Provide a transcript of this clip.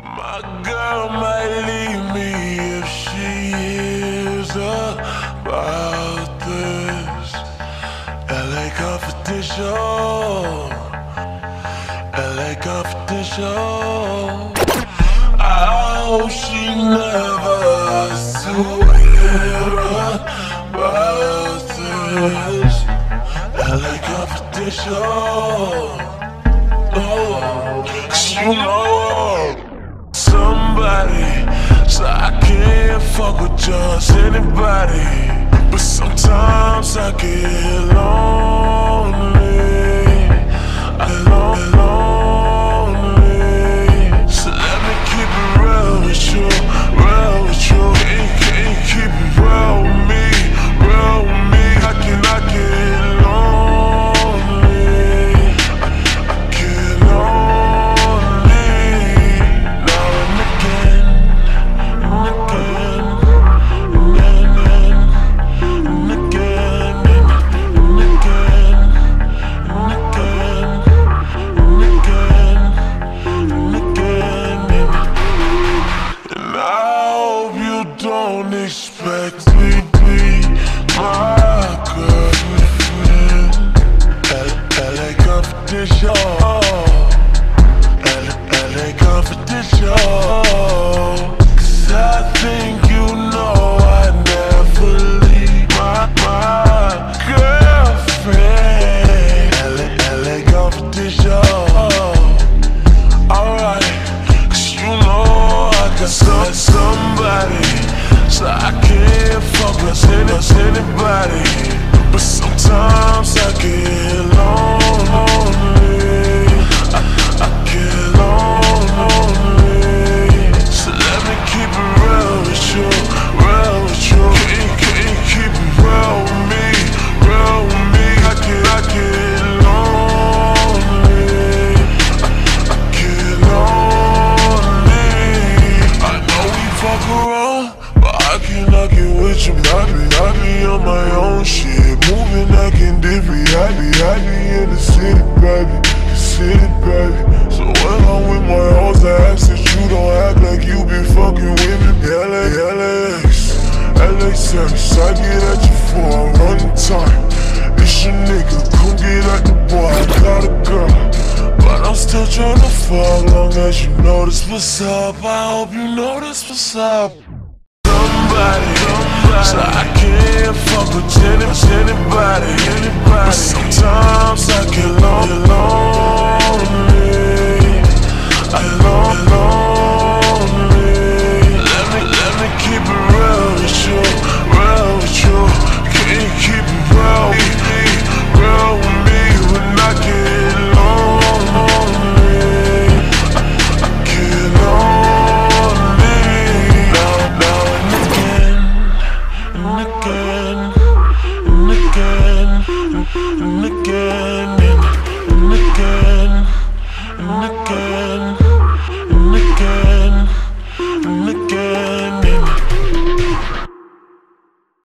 My girl might leave me if she hears about this. L.A. confidential, L.A. confidential. I hope she never has to hear about this. L.A. confidential. Oh, 'cause you know somebody, so I can't fuck with just anybody. But sometimes I get lonely, I get lonely. So let me keep it real with you, real with you. Can't keep it real with me, real with me. I cannot get lonely, I get lonely. Now and again, and again, and again, and again, and again, and again, and again, and again. And I hope you don't expect me to be my girlfriend. L.A. confidential, L.A. confidential. 'Cause I think you know I never leave my girlfriend. L.A. confidential. Alright, 'cause you know I got somebody, so I can't fuck with anybody. But sometimes I get lonely, I get lonely. So let me keep it real with you, real with you. Can't keep it real with me, real with me. I get lonely, I get lonely. I know we fuck around, but I cannot get with you. I be on my own shit, moving, acting different. I be in the city, baby, the city, baby. So when I'm with my hoes, I ask that you don't act like you be fucking with me. LAX, LA service, I get at you for a running time. It's your nigga, come get at the boy, I got a girl, but I'm still tryna fuck. Long as you notice what's up, I hope you notice what's up. Somebody, so I can't fuck with anybody. But sometimes I get lonely.